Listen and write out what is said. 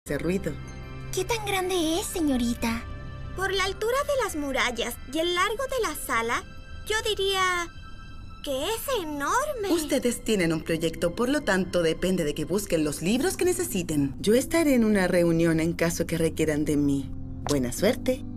Ese ruido. ¿Qué tan grande es, señorita? Por la altura de las murallas y el largo de la sala, yo diría que es enorme. Ustedes tienen un proyecto, por lo tanto, depende de que busquen los libros que necesiten. Yo estaré en una reunión en caso que requieran de mí. Buena suerte.